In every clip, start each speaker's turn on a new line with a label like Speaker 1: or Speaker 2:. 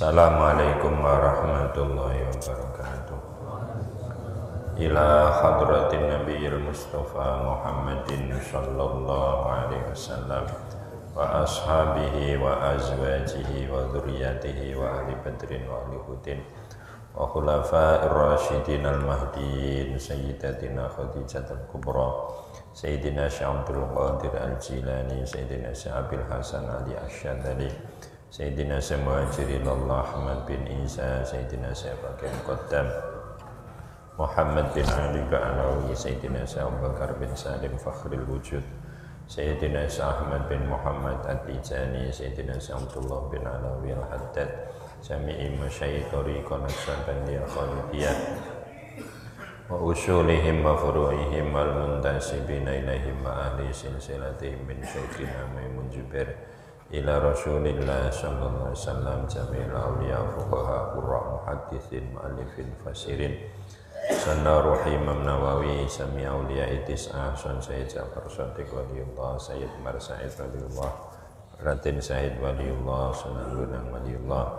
Speaker 1: Assalamualaikum warahmatullahi wabarakatuh. Ila hadratin Nabiyil Mustafa Muhammadin sallallahu alaihi wasallam wa ashabihi wa azwajihi wa dzurriyyatihi wa ahli badrin wa ahli hudin wa khulafa'ir rasyidin al-mahdiyyin sayyidatina Khadijatul Kubra Sayyidina Syamsul Qadir Al-Jilani Sayyidina Sya'abil Hasan Ali Asyadali Sayyidina Muhajirin Allah Ahmad bin Isa Sayyidina Syabakir Qaddam Muhammad bin Ali Ba'alawi Sayyidina Abu Bakar bin Salim Fakhril Wujud Sayyidina Ahmad bin Muhammad At-Tijani Sayyidina Abdullah bin Alawi Al-Haddad Jami'i Masyayikh Tariqah Naqsyabandiyah Khalidiyah wa usulihim wa furu'ihim al-muntasibina ilaihim wa ahli silsilatihim min Syekhina Maimun Jubair ila Rasulillah sallallahu alaihi wasallam jami'il awliya fuqaha qurra muhadditsin mu'allifin fasirin sanna ruhi Imam Nawawi sami awliya itis'ah sun Sayyid Ja'far Shadiq waliullah Sayyid Umar Sa'id waliullah Raden Syahid waliullah Sunan Gunung waliullah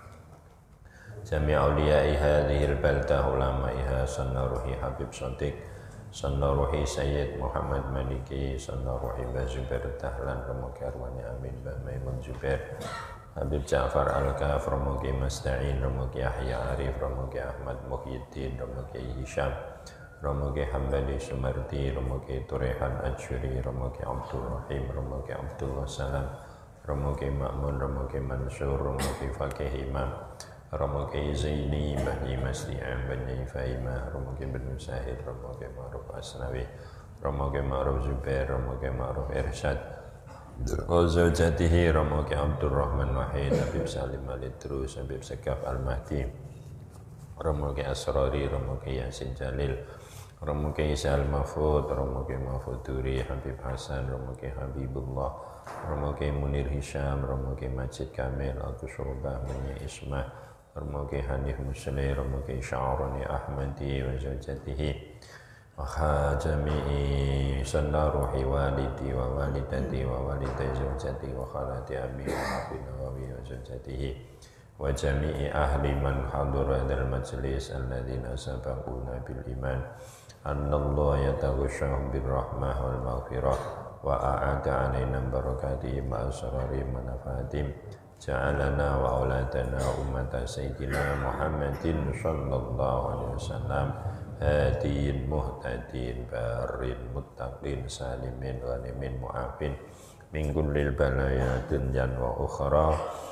Speaker 1: jami' awliya'i hadhil baldah ulama'iha sanna ruhi Habib Shadiq sanna ruhi Sayyid Muhammad Maliki sanna ruhi Bazubair Tahlan Ramuki Arwani Amin Maimun Jubair Habib Ja'far Al-Kaf Ramuki Masta'in Ramuki Yahya Arif Ramuki Ahmad Muhyiddin Ramuki Hisham Ramuki Hambali Sumardi Ramuki Turehan Ajuri Ramuki Abdul Rahim Ramuki Abdullah Salam Ramuki Ma'mun Ramuki Mansur Ramuki Fakih Imam Ramuki Zaini Bani Masli'am Bani Faimah Ramuki bin Musahid Ramuki Ma'ruf Asnawi Ramuki Ma'ruf Zubair Ramuki Ma'ruf Irsyad wa zawjatihi Ramuki Abdul Rahman Wahid Habib Salim Al-Idrus Habib Sekaf Al-Mahdi Ramuki Asrari Ramuki Yasin Jalil Ramuki Isa Al-Mahfud Ramuki Mahfud Duri Habib Hasan Ramuki Habibullah Ramuki Munir Hisham Ramuki Majid Kamil Agus Rubah Mani Ismah Ramuki Hanif Musli Ramuki Sya'rani Ahmadi wa zawjatihi wa khajami'i sanna ruhi walidi wa walidati wa walidai zawjati wa khalati abi wa abi nawawi wa zawjatihi wa jami'i ahli man hadura dal majlis alladhina sabaquna bil iman annallaha yataghashshahum bir rahmah wal maghfirah wa a'ada alaina barakatihim wa asrarihim wa nafahatihim ja'alana wa auladana ummata sayyidina Muhammadin sallallahu alaihi wasallam hadiin muhtadin barin muttaqin salimin ghanimin mu'afin min kullil balaya dunyan wa ukhra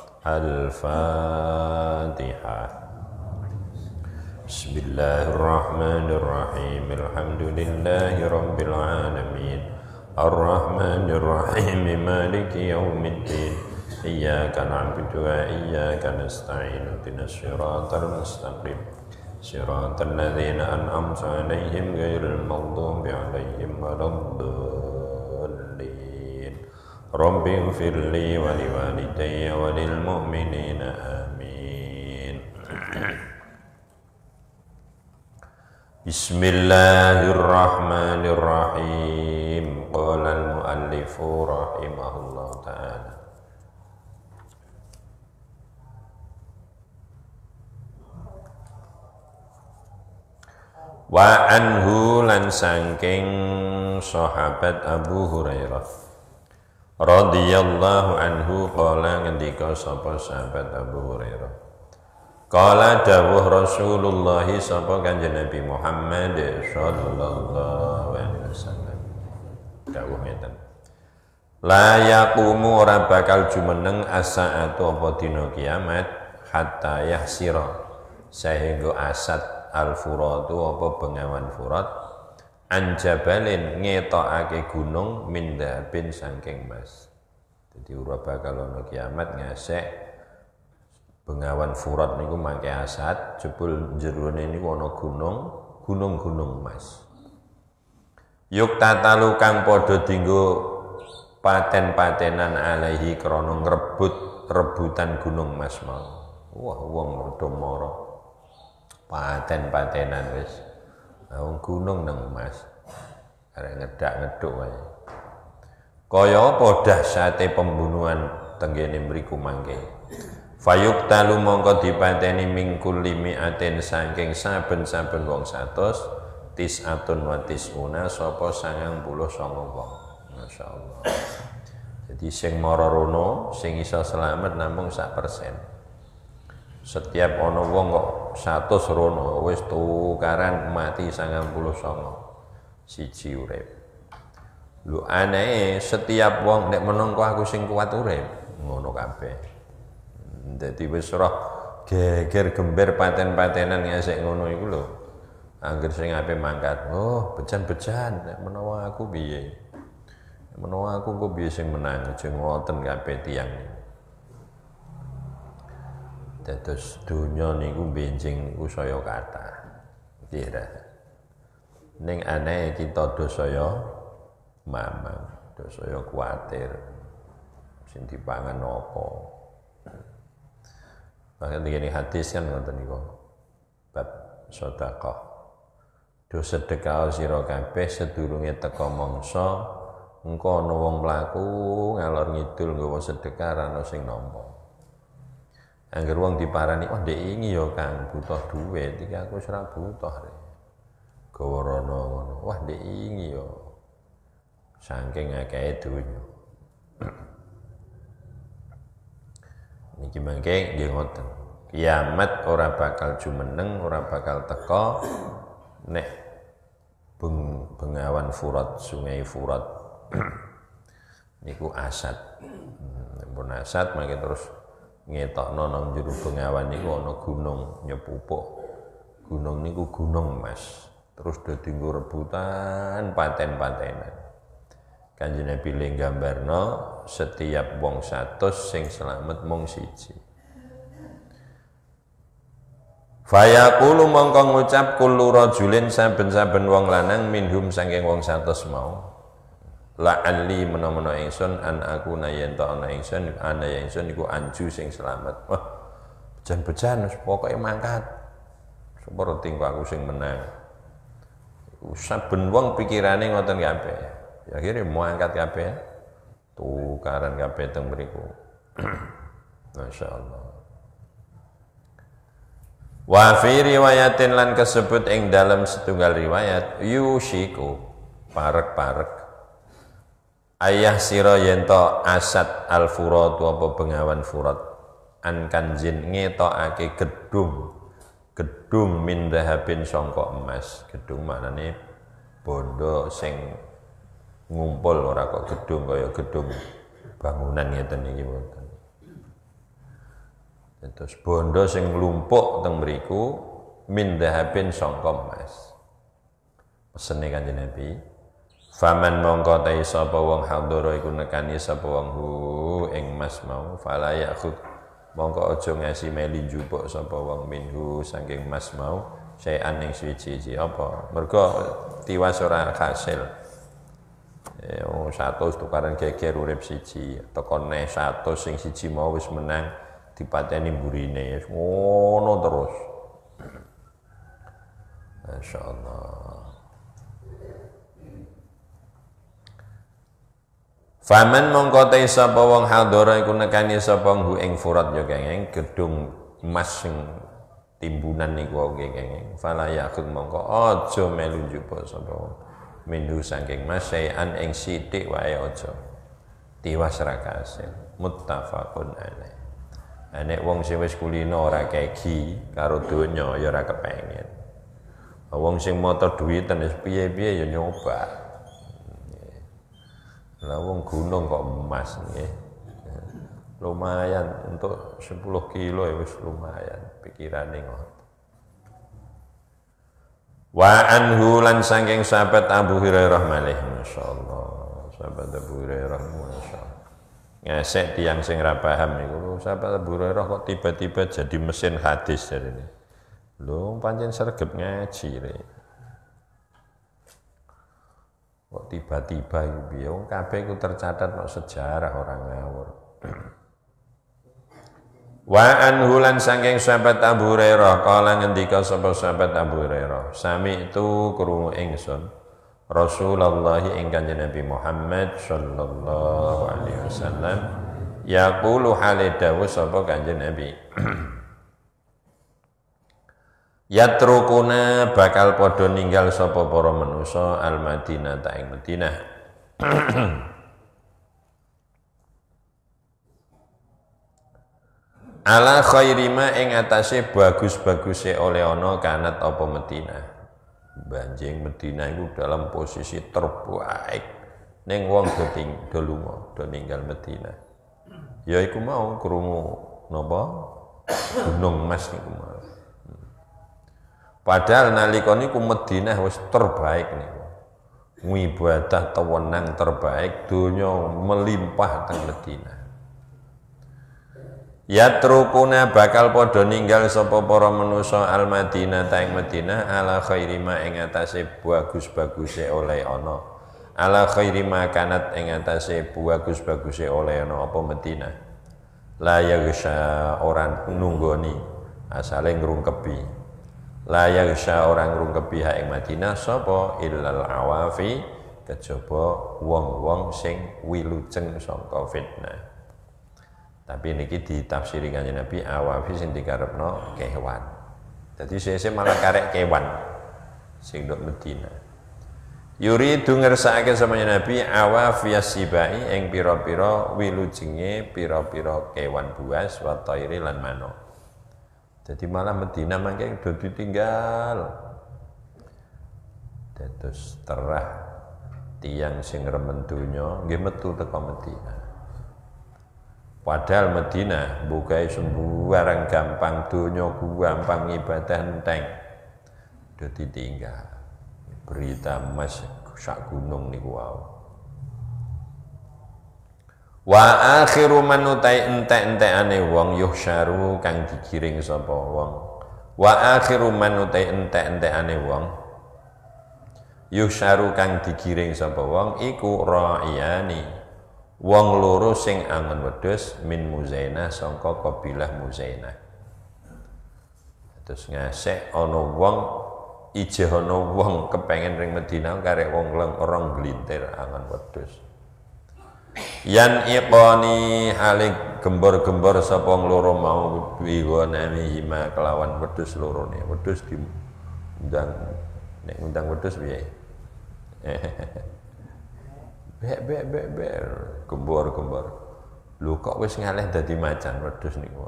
Speaker 1: al-Fatihah. Bismillahirrahmanirrahim. Alhamdulillahi rabbil alamin. Ar-Rahmanir Rahim. Maliki yaumiddin. Iyyaka na'budu wa iyyaka nasta'in. Ihdinas siratal mustaqim. Siratal ladzina an'amta 'alaihim ghairil maghdubi 'alaihim waladdallin. Rabbi ighfirli wa liwalidayya wa lil mu'minina amin. Bismillahirrahmanirrahim. Qala al-muallifu rahimahullah ta'ala. Wa anhu lan saking sahabat Abu Hurairah radhiyallahu anhu qala ngendika sapa sahabat Abu Hurairah qala dawuh Rasulullah sapa kanjeng Nabi Muhammad sallallahu alaihi wasallam dawuh ngeten la yaqumu ora bakal jumeneng as-saatu apa dina kiamat hatta yahsira sehingga asad al-furatu apa bengawan furat anjabalin ngetokake gunung mindabin saking mas. Jadi ora bakal ana kiamat ngasek bengawan furat niku mangke asad jebul jerone niku ana gunung-gunung emas. Yuk tatalu kang padha dienggo paten-patenan alaihi krana ngrebut rebutan gunung emas mau. Wah wong rada mara paten-patenan wis wong gunung nang emas arek ngedak-ngeduk wae kaya apa dahsyate pembunuhan tenggene mriku mangke Fayuqtalu mongko dipateni min kulli mi'atin saking saben-saben wong 100 tis'atun wa tis'una sapa 99 wong. Masyaallah. Jadi sing mara rono sing iso selamat namung 1%. Setiap ana wong kok 100 rono wis tukaran mati 99. Siji urip. Lu aneh setiap wong nek menungko aku sing kuat urip ngono kabeh. Dadi wis roh geger gember paten-patenan ngasik ngono iku lho. Angger sing ape mangkat, oh bejan-bejan nek menawa aku piye. Menawa aku kok piye sing menang aja ngoten kabeh tiyang. Dados donya niku benjing usaya kathah. Kira. Ning aneh kita dosaya mamang, dosaya kuwatir. Sing dipangan apa? Bahkan begini hadis kan ngoten niku. Bab sedekah. Do sedekah sira kabeh sedurunge teka mangsa engko ana wong mlaku ngalor ngidul nggawa sedekah ra ono sing nampa. Angger wong diparani, "Oh, ndek ingi ya Kang, butuh duit, iki aku wis ora butuh." Gawa rono ngono. Wah, ndek ingi ya. Saking akehe donya. Niki mangke nggih ngoten. Kiamat ora bakal jumeneng, ora bakal teka nek bengawan Furat, sungai Furat. Niku asad. Pun asad mangke terus ngetokno nang jero bengawan niku ana gunung nyepupuk. Gunung niku gunung emas. Terus dadi nggo rebutan paten-patenan. Kanjeng Nabi nggambarno setiap wong 100 sing selamat mung siji. Fayaqulu mongko ngucap kullu rajulin saben-saben wong lanang minhum saking wong 100 mau. La'alli menawa ingsun an aku yen ta ana ingsun ana ingsun iku anju sing selamat. Wah, bejan-bejan pokoke mangkat. Seperti aku sing menang. Saben wong pikirane ngoten kabeh. Ya akhirnya mau angkat kabeh tukaran kabeh teng mriku. Masyaallah. Wa fi riwayatin lan kesebut ing dalam setunggal riwayat yushiku parek-parek ayah sira yen to asad al furat apa bengawan furat an kanjin ngetokake gedung min dahabin sangka emas. Gedung maknane bondo sing ngumpul ora kok gedung kaya gedung bangunan ngeten iki mboten. Terus bondo sing nglumpuk teng mriku min dahabin sangka emas. Pesene Kanjeng Nabi, faman mongko ta sapa wong hadara iku nekani sapa wong hu ing emas mau fala yakhud mongko aja ngasi meli njupuk sapa wong minhu saking emas mau saean ing siji-siji apa mergo tiwas ora hasil. 100 tukaran geger urip siji teko neh 100 sing siji mau wis menang dipateni mburine ngono terus. Masyaallah. Faman mongko te sapa wong hadara iku nekani sapa nggo ing furat ya kenging gedung emas sing timbunan niku kenging fala yakhud mongko aja melu njupuk sapa wong minhu saking mas sayan ing sithik wae aja tiwas ra kasil muttafaqun alaih. Nek wong sing wis kulino ora kegi karo donya ya ora kepengin. Wong sing motor duwiten wis piye-piye ya nyoba. Lah wong gunung kok emas nggih. Lumayan untuk 10 kilo ya wis lumayan pikirane ngono. Wa anhu lan saking sahabat Abu Hurairah malih masyaallah. Sahabat Abu Hurairah masyaallah. Ngesek tiyang sing ra paham niku sahabat Abu Hurairah kok tiba-tiba jadi mesin hadis jarene. Lho pancen sregep ngaji rek. Kok tiba-tiba iki piye wong kabeh iku tercatat nek sejarah orang ngawur. Wa anhu lan saking sahabat Abu Hurairah kala ngendika sapa sahabat Abu Hurairah sami itu krungu ingsun Rasulullah ing Kanjeng Nabi Muhammad sallallahu alaihi wasallam Yaqulu hale dawuh sapa Kanjeng Nabi. Yatrukuna bakal padha ninggal sapa para manusa al-Madinah ta ing Madinah. Ala khairi ma ing atase bagus-baguse oleh ana kanat apa Madinah. Banjing Madinah iku dalam posisi terbaik ning wong do lunga, do ninggal Madinah. Ya iku mau krungu napa? Gunung Mas niku mau. Padahal nalika niku Madinah wis terbaik niku. Ngibadah tewenang terbaik, donya melimpah teng Madinah. Yatrukuna bakal padha ninggal sapa para manusa al-Madinah ta ing Madinah ala khairi ma ing atase bagus-baguse oleh ana. Ala khairi ma kanat ing atase bagus-baguse oleh ana apa Madinah. La yagsha orang nunggoni asale ngrungkepi. La yagsha orang ngrungkepi ha ing Madinah sapa illal awafi kejaba wong-wong sing wilujeng sangka fitnah. Tapi niki ditafsiri Kanjeng Nabi awafi sing dikarepno kewan. Dadi sese malah karek kewan sing nduk Madinah. Yuridu ngersakake sama Nabi awafiyas sibai ing pira-pira wilujenge pira-pira kewan buas wa thairi lan manuk. Dadi malah Madinah mangke do ditinggal. Dados terah tiyang sing remen donya nggih metu teka Madinah. Padahal Madinah bukai sembarang gampang donya gampang ibadah enteng. Do ditinggal. Berita Mas sak gunung niku wae. Wa akhiru man utai entek-entekane wong yuhsyaru kang digiring sapa wong. Wa akhiru man utai entek-entekane wong yuhsyaru kang digiring sapa wong iku ra'iyani. Wong loro sing angon wedhus min Muzainah sangka kabilah Muzainah. Terus ngasek ana wong ijeh ana wong kepengin ring Madinah karek wong orang glintir angon wedhus. Yan iqani halik gembor-gembor sapa wong loro mau biwanami hima kelawan wedhus lorone. Wedhus diundang nek undang wedhus piye? Bek gembor. Lho kok wis ngalih dadi macan wedhus niku.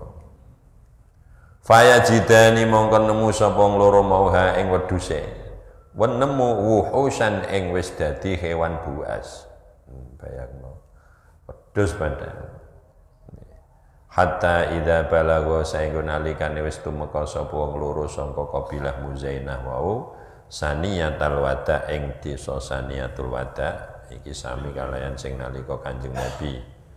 Speaker 1: Faya jidani mongkon nemu sapa loro mau ha ing wedhuse. Wen nemu wuhusan ing wis dadi hewan buas. Bayangno. Wedhus padahal. Hatta idza balagha saenggo nalikane wis tumeka sapa wong loro sangka kabilah Muzainah wau saniyatul wada ing desa Saniyatul Wada. Iki sami kalayan sing nalika Kanjeng Nabi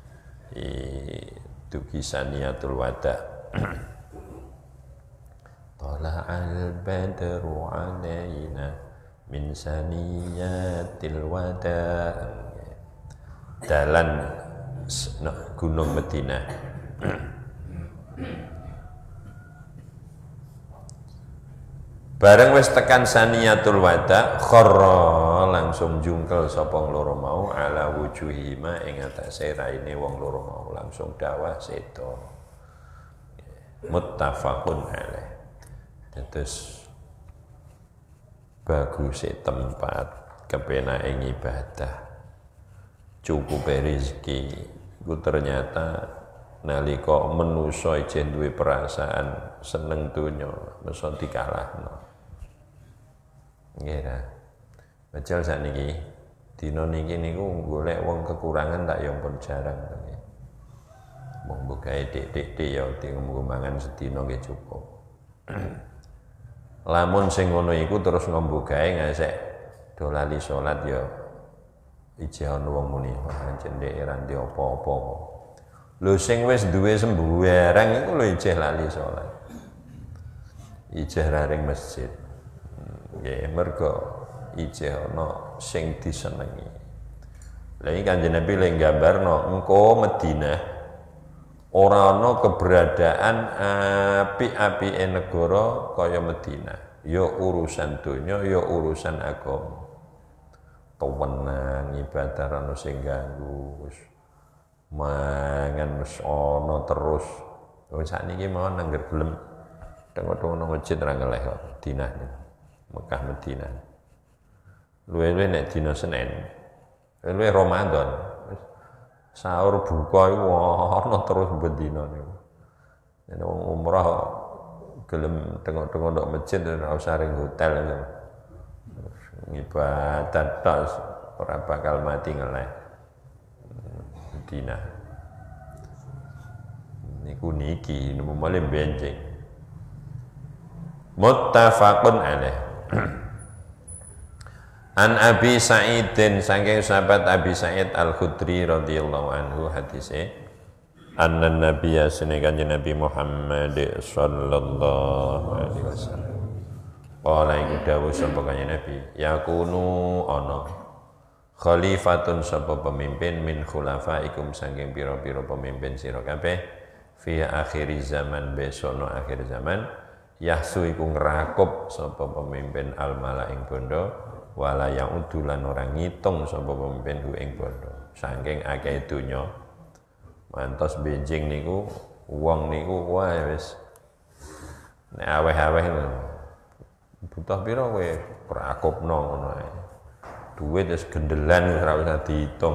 Speaker 1: dugi Saniyatul Wada. Tala'al badru alaina min Saniyatil Wada. Dalan Gunung Madinah. Bareng wis tekan Saniyatul Wada, kharra langsung jungkel sapa loro mau ala wujuhima ing atase raine wong loro mau langsung dawah seda. Muttafaqun alaih. Terus bagus tempat kepenake ibadah. Cukup rezeki. Ku ternyata nalika manusa ijeh duwe perasaan seneng donya mesti dikalahno. Nggih ta. Bajal sakniki dina niki niku golek wong kekurangan tak ya pun jarang to nggih. Wong bukae dik-dik ya mangan sedina nggih cukup. Lamun sing ngono iku terus ngombo gawe ngasek do lali salat ya ijeh ana wong muni pancen dhek ora ndek apa-apa. Lho sing wis duwe sembarang iku lho ijeh lali salat. Ijeh raring masjid. Nggih, mergo ijeh ana sing disenengi. Lah iki Kanjeng Nabi le nggambarno engko Madinah ora ana keberadaan apik-apike negara kaya Madinah. Ya urusan donya, ya urusan agama. Tewenang ibadah ana sing ganggu. mangan wis ana terus. Wong sakniki mawon angger gelem tengok-tengok nang masjid ra ngeleh kok dinah Mekah Madinah. Luwe-luwe nek dina Senin. Luwe Ramadan. Sahur buka iku ana terus bendina niku. Nek wong umrah gelem tengok-tengok nang masjid ora usah ring hotel niku. Ibadat tok ora bakal mati ngeleh. Madinah. Niku niki mulai benjing. Muttafaqun alaih. An Abi Sa'idin saking sahabat Abi Sa'id Al-Khudri radhiyallahu anhu hadise anna nabiyya sunnakan Nabi Muhammad sallallahu alaihi wasallam qala iku dawuh sapa kanjeng Nabi yakunu ana khalifatun sapa pemimpin min khulafaikum saking pira-pira pemimpin sira kabeh fi akhir zaman besono akhir zaman yahsu iku ngrakop sapa pemimpin al-mala ing bondo wala yang udulan orang ngitung sapa pemimpin ku ing bondo saking akeh donya mantos benjing niku wong niku wae wis nek aweh-aweh butuh pira kowe prakopno ngono ae duit wis gendelan ora usah diitung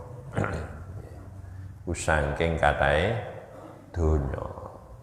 Speaker 1: ku saking katahe donya.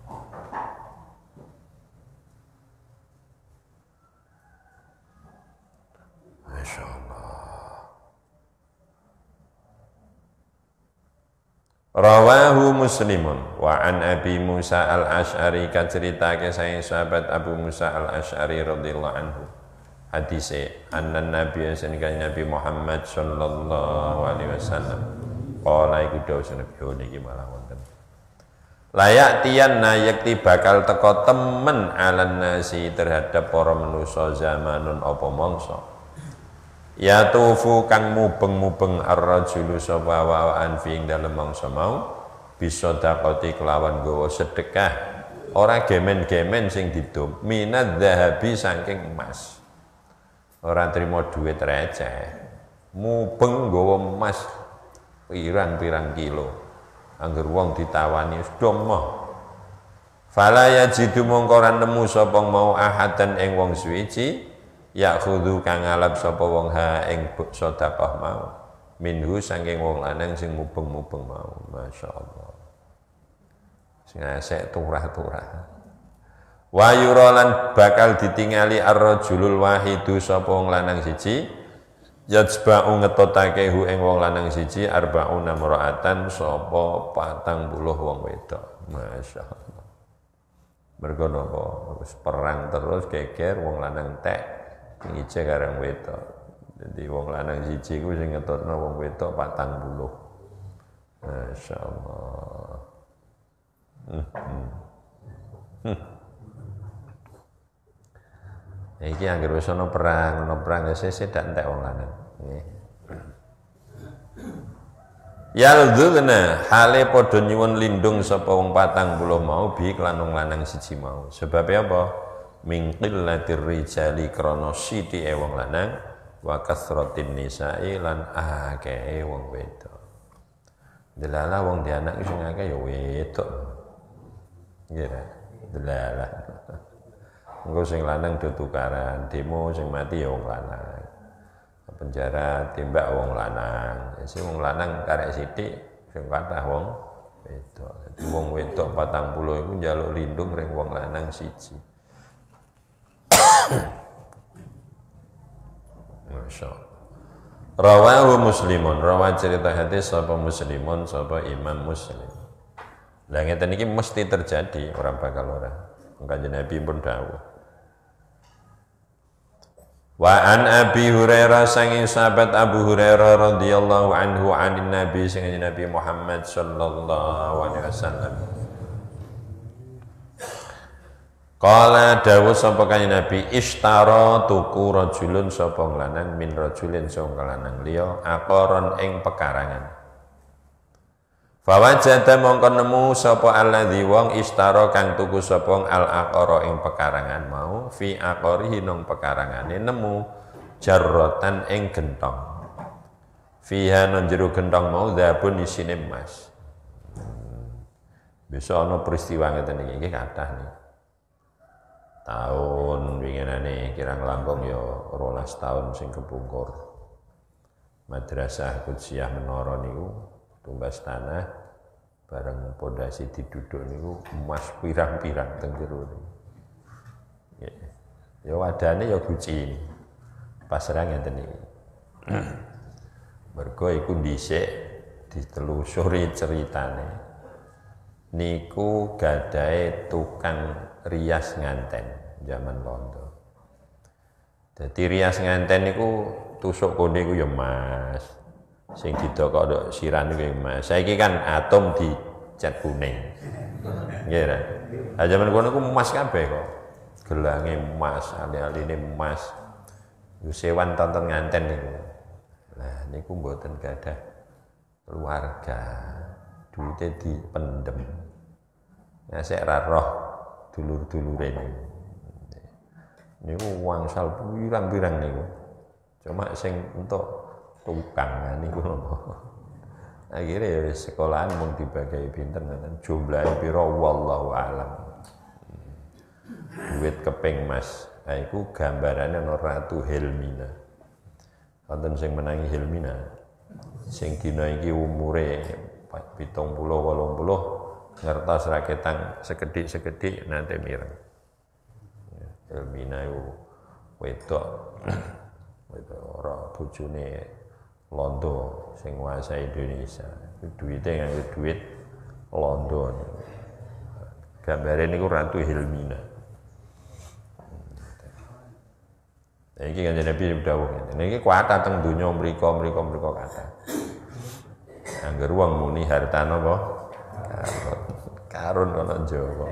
Speaker 1: Rawahu Muslimun wa an Abi Musa al-Asy'ari kaceritake saking sahabat Abu Musa al-Asy'ari radhiyallahu anhu hadise anna Nabi Nabi Muhammad sallallahu alaihi wasallam qala iku dawuh Nabi niki malah wonten layak tiyanna yakti bakal teko temen alan nasi terhadap para manusa zamanun apa mangsa ya tufu kang mubeng-mubeng ar-rajulu sapa wawaan fi ing dalem mangsa mau bisa dakoti kelawan gawa sedekah ora gemen-gemen sing didum minad dzahabi saking emas ora trimo duit receh mubeng gawa emas pirang-pirang kilo angger wong ditawani wis do moh fala yajidu mongko ora nemu sapa mau ahadan ing wong suwiji ya khudu kang ngalap sapa wong ha ing sedekah mau minhu saking wong lanang sing mubeng-mubeng mau masyaallah sing asek turah-turah wa yuralan bakal ditingali ar-rajulul wahidu sapa wong lanang siji yajba'u ngetotake hu ing wong lanang siji arba'una mar'atan sapa 40 wong wedok masyaallah mergo napa wis perang terus geger wong lanang tek ngije karang wedok. Jadi wong lanang siji ku sing ngetutno wong wedok 40. Masyaallah. Iki anggere wis ana perang sesuk dak entek wong lanang. Nggih. Yaldzuna hale padha nyuwun lindung sapa wong 40 mau bi lan wong lanang siji mau. Sebab apa? Min qillatir rijali krana sithike wong lanang wa kasratin nisa'i lan akeh wong wedok. Delala wong dianak sing akeh ya wedok. Nggih ta? Delala. Engko sing lanang do tukaran, demo sing mati ya wong lanang. Penjara tembak wong lanang. Sing wong lanang karek sithik sing kathah wong wedok. Dadi wong wedok 40 iku njaluk lindung ring wong lanang siji. Masyaallah. Rawahu Muslimun, rawa cerita hadis sapa Muslimun sapa Imam Muslim. Lah ngeten iki mesti terjadi, ora bakal ora. Kanjeng Nabi pun dawuh. Wa an Abi Hurairah sanging sahabat Abu Hurairah radhiyallahu anhu anin Nabi sanging Nabi Muhammad sallallahu alaihi wasallam. Qala dawuh sapa kanjeng Nabi ishtara tuku rajulun sapa lanang min rajulin sapa lanang liya aqaron ing pekarangan. Fawajada mongko nemu sapa alladzi wong ishtara kang tuku sapa al aqara ing pekarangan mau fi aqarihi nang pekarangane nemu jarratan ing gentong. Fiha nang jero gentong mau dzabun isine emas. Besok ana peristiwa ngeten iki kathah nih. Tahun winginane kirang langkung ya 12 tahun sing kepungkur. Madrasah Qudsiyah Menara niku tumbas tanah bareng pondasi diduduk niku emas pirang-pirang teng jero niku. Ya wadane ya guci. Pasrah ngeten iki. Mergo iku dhisik ditelusuri ceritane. Niku gadahe tukang rias nganten zaman londo. Dadi rias nganten niku tusuk kone iku ya emas. Sing didokok siran niku emas. Saiki kan atom dicat kuning. Nggih ra. Ha zaman kono ku emas kabeh kok. Gelange emas, ali-aline emas. Yo sewan tonton nganten niku. Lah niku mboten gadah keluarga. Duite dipendem. Ngasek ra roh dulur-dulure niku. Niku wangsal pirang-pirang niku. Cuma sing entuk tukang niku napa. Akhire ya wis sekolahan mung dibagi pinten ngoten. Jumlahe pira wallahu alam. Duit keping mas. Nah, iku gambarane ana Ratu Helmina. Wonten sing menangi Helmina. Sing dina iki umure 70 80 ngertos raketang sekedhik-sekedhik nate mireng. Helmina iku wedok ora bojone londo sing nguasai Indonesia. Duwite nganggo duit londo. Gambare niku Ratu Helmina. Iki kan Nabi dawuh ngene. Niki kuwat teng donya mriku kathah. Angger wong muni harta napa? Karun ana Jawa.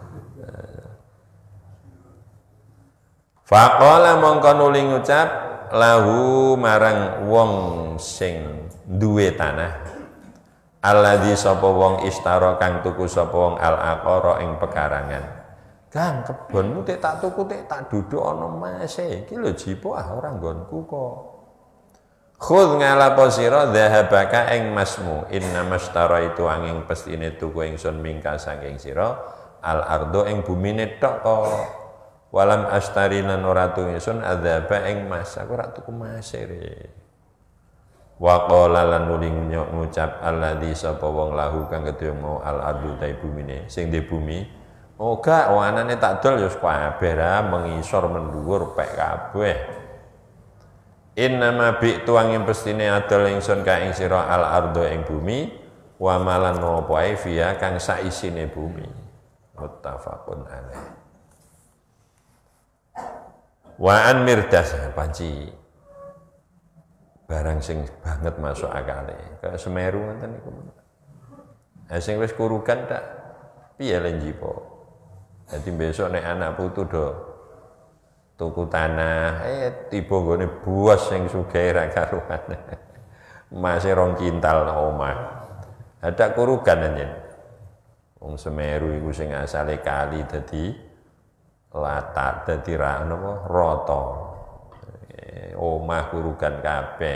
Speaker 1: Faqala mongko nuli ngucap lahu marang wong sing duwe tanah. Alladzi sapa wong istara kang tuku sapa wong al-aqara ing pekarangan. Kang kebonmu tak tuku tak duduk ana mase. Iki lho jipo ora nggonku kok. Khudh ngalapo sira dhahabaka ing masmu inna mashtara itu angin pestine tuku ingsun mingka saking sira al ardo ing bumine tok kok walam astari lan ora tuku ingsun adzaba ing mas aku ora tuku masere wa qala lan nuli ngucap alladzi sapa wong lahu kang kedhe mau al ardu ta bumine sing di bumi oh gak anane tak dol ya kabeh ra mengisor mendhuwur pek kabeh. Innama bi'tu angin pestine adol ingsun ka ing sira al ardo ing bumi wa malan napa ae fiya kang saisine bumi muttafaqun alaih. Wa an mirdas panci barang sing banget masuk akale kaya Semeru ngoten niku. Sing wis kurukan tak piye le njipo. Dadi besok nek anak putu do tuku tanah, tiba nggone buas sing sugih ra karuan. Masih 2 kintal omah. Ada kurugan anjen. Wong Semeru iku sing asale kali dadi latar dadi ra napa rata. Omah kurugan kabeh.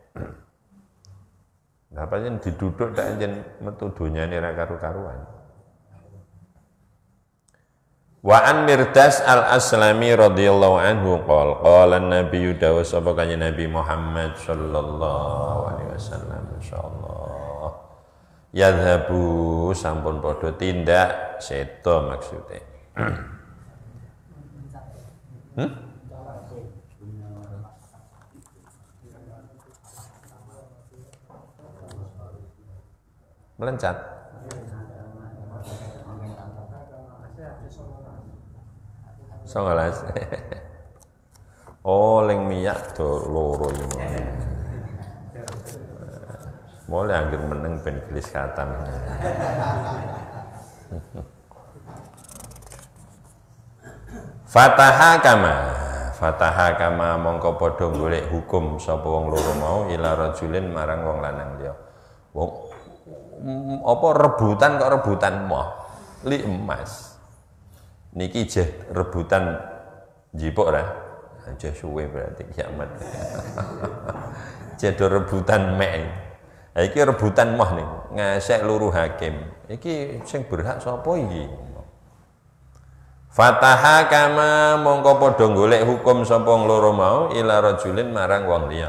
Speaker 1: Nah, pancen diduduk tak anjen metu donyane ra karu-karuan. Wa an Mirdas al-Aslami radhiyallahu anhu qala an-nabiy dawu sapa kanjeng Nabi Muhammad sallallahu alaihi wasallam insyaallah yadhabu sampun padha tindak seda maksude. Melencat. Songolas. Oh, ling miyak do loro iki. Mulai anggere meneng ben gelis katam. Fataha kama mongko padha golek hukum sapa wong loro mau ila rajulin marang wong lanang liya. Wong apa rebutan kok rebutan moh li emas. Niki jeh rebutan jipuk ra. Jeh suwe berarti kiamat. Jeh rebutan mek. Iki rebutan mah nih, ngasek luru hakim. Iki sing berhak sapa iki? Fataha kama mongko padha golek hukum sapa loro mau ila rajulin marang wong liya.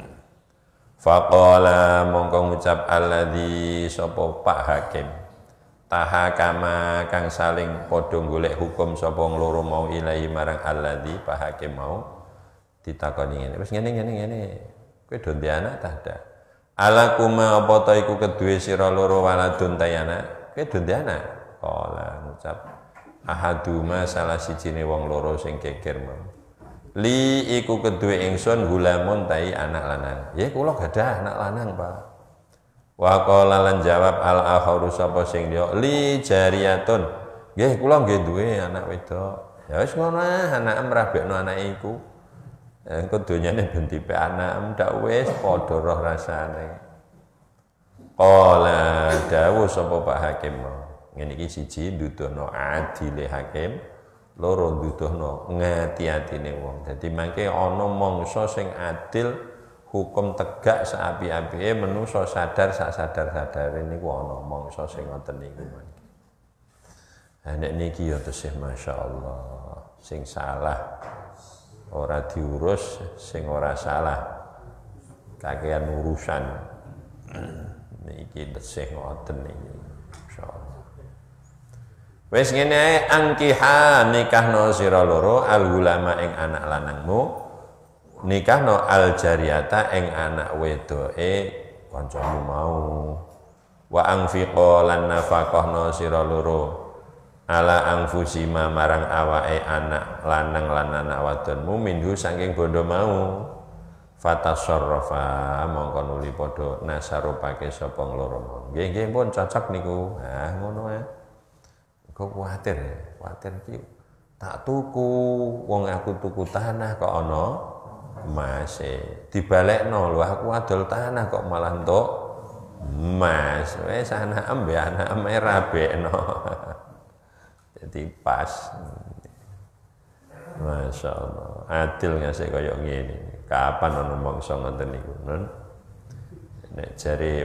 Speaker 1: Faqala mongko ngucap alladzi sapa Pak Hakim. Taha kama kang saling padha golek hukum sapa loro mau ilahi marang alladzi Pak Hakim mau ditakoni ngene. Wis ngene. Kowe do ndek anak ta ndak? Ala kuma apa ta iku keduwe sira loro waladun tayana? Kowe do ndek anak? Kala ngucap ahaduma salah sijine wong loro sing geger mau. Li iku keduwe ingsun gulamun tai anak lanang. Ya kula gadah anak lanang, Pak. Wa qala lan jawab al akharu sapa sing liya li jariyatun. Nggih kula nggih duwe anak wedok. Ya wis ngono anak mrabekno anake iku. Engko donyane ben dipek anak ndak wis padha roh rasane. Qala dawuh sapa Pak Hakim mau. Ngene iki siji nduduhno adile hakim, loro nduduhno ngati-atine wong. Dadi mangke ana mangsa sing adil, hukum tegak saapi-apike menungso sadar sak sadar-sadare niku ana mangsa sing ngoten niku mangke. Ha nek niki ya tesih masyaallah, sing salah ora diurus, sing ora salah kakean urusan. Niki tesih ngoten niki insyaallah. Wis ngene ae angkiha nikahno sira loro al ulama ing anak lanangmu, nikahno al jariyata ing anak wedoke kancamu mau. Wa anfiqo lan nafaqahno sira loro ala anfusima marang awake anak lanang lan anak wadonmu minhu saking bondo mau. Fatasarrafa mongko nuli padha nasarupake sapa loro mau. Nggih pun cocok niku. Ah ngono ae. Kok kuwatir iki tak tuku wong aku tuku tanah kok ana emase dibalekno lho aku adol tanah kok malah entuk emas wis anak ambe anak merabekno jadi pas. Masya Allah adil ngasih kaya ngene kapan ana mangsa ngoten niku nek jare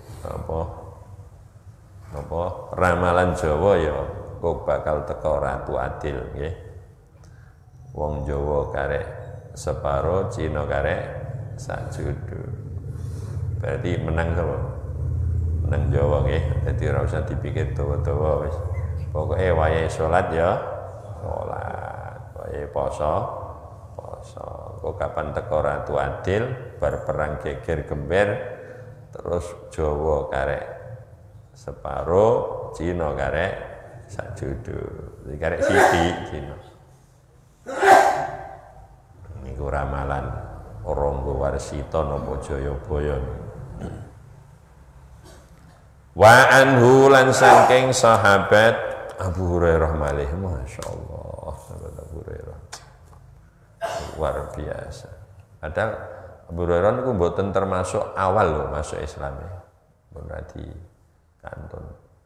Speaker 1: apa ramalan Jawa ya kok bakal teko ratu adil nggih. Wong Jawa karek separo, Cina karek sak judu. Berarti menang sapa? Menang Jawa nggih. Dadi ora usah dipikir dawa-dawa wis. Pokoke wayahe salat ya salat, wayahe poso. Kok kapan teko ratu adil bar perang geger gember terus Jawa karek separo, Cina karek sak judu, karek siti Cina. Niku ramalan Rangga Warsita napa Jayabaya. Wa anhu lan saking sahabat Abu Hurairah malih, masyaallah, sahabat Abu Hurairah. Luar biasa. Padahal Abu Hurairah niku mboten termasuk awal lho masuk Islam. Berarti kantun.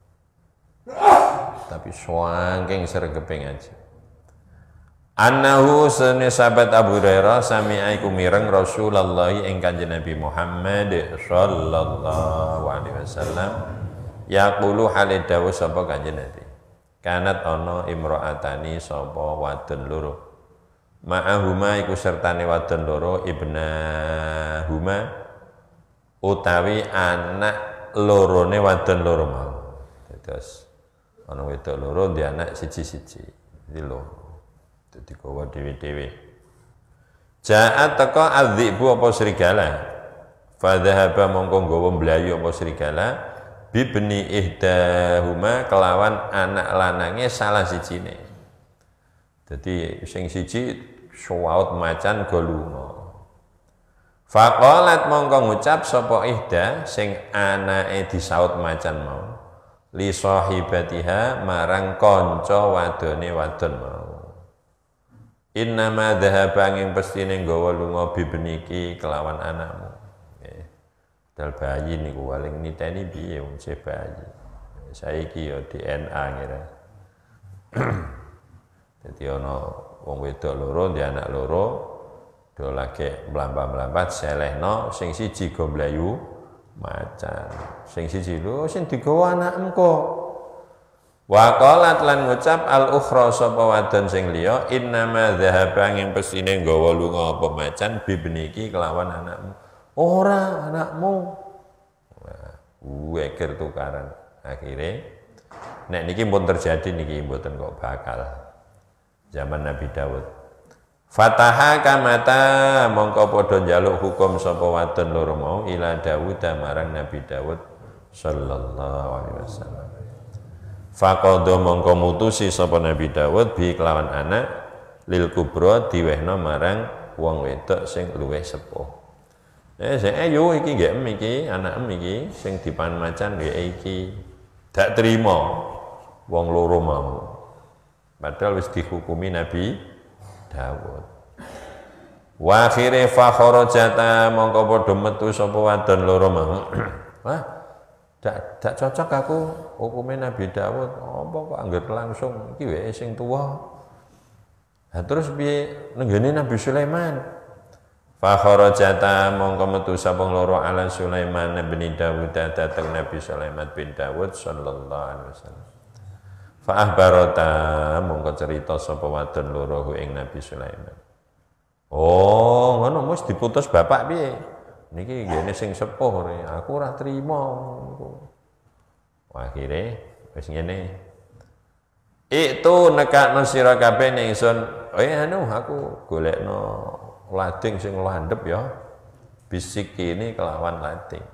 Speaker 1: Tapi saking sregeping aja. Annahu sunni sahabat Abu Hurairah sami'a iku mireng Rasulullah ing Kanjeng Nabi Muhammad sallallahu alaihi wasallam yaqulu hale dawuh sapa Kanjeng Nabi. Kanat ana imra'atani sapa wadon loro. Ma'ahuma iku sertane wadon loro ibnahuma utawi anak lorone wadon loro mau. Terus ana wedok loro di anak siji-siji. Iki loro. Dadi gawa dhewe-dhewe. Ja'at teka adzibu apa serigala. Fa dhahaba mongko nggawa mlayu apa serigala bibni ihdahuma kelawan anak lanange salah sijine. Dadi sing siji suwaut macan go lunga. Faqalat mongko ngucap sapa ihda sing anake disaut macan mau li sahibatiha marang kanca wadone wadon mau. Innama dhahaba ing pestine nggawa lunga bibniki kelawan anakmu. Nggih. Dal bayi niku waling niteni piye wong cah bayi. Saiki ya DNA ngira. Dadi ana wong wedok loro, di anak loro, do lagi mlambat-mlambat selehno sing siji go mlayu macan. Sing siji lho sing digawa anakmu kok. Wa qalat lan ngucap al ukhra sapa wadon sing liya innama dzahaba ing pesine nggawa lunga apa macan bibniki kelawan anakmu. Ora anakmu. Wah, weker tukaran. Akhirnya nek niki pun terjadi niki mboten kok bakal. Zaman Nabi Daud. Fataha kamata mongko padha njaluk hukum sapa wadon loro mau ila Daud marang Nabi Daud sallallahu alaihi wasallam. Faqadha mongko mutusi sapa Nabi Daud bi kelawan anak lil kubra diwehna marang wong wedok sing luwih sepuh. Sing ayo iki nggih iki anakem iki sing dipan macan nggih iki. Dak trima wong loro mau. Padahal wis dihukumi Nabi Daud. Wa akhire fa kharajata mongko padha metu sapa wadon loro mau. Wah, dak cocok aku hukume Nabi Daud. Apa kok angger langsung iki wae sing tuwa. Nah, terus piye nenggene Nabi Sulaiman? Fa kharajata mongko metu sapa loro ala Sulaiman bin Daud dateng Nabi Sulaiman bin Daud sallallahu alaihi wasallam. Fa ahbarata mongko cerita sapa wadon loro ing Nabi Sulaiman. Oh, ngono mesti diputus bapak piye? Niki ngene sing sepuh aku ora trima niku. Akhire wis ngene. Itu nekakno sira kabeh ning ingsun. Aku golekno lading sing landhep ya. Bisik ini kelawan lading.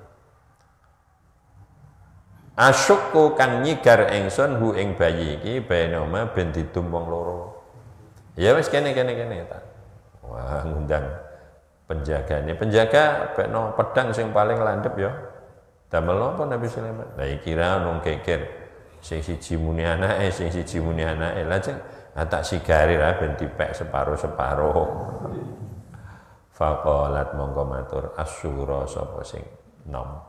Speaker 1: Asyukku kang nyigar ingsun hu ing bayi iki benoma ben didum wong loro. Ya wis kene ta. Wah, ngundang penjagane. Penjaga bekno pedang sing paling landhep ya. Damel napa Nabi Sulaiman? Lah kira nung keker sing siji muni anake, sing siji muni anake. Lajeng tak sigari ra ben dipek separo-separo. Faqalat mongko matur asyura sapa sing nom.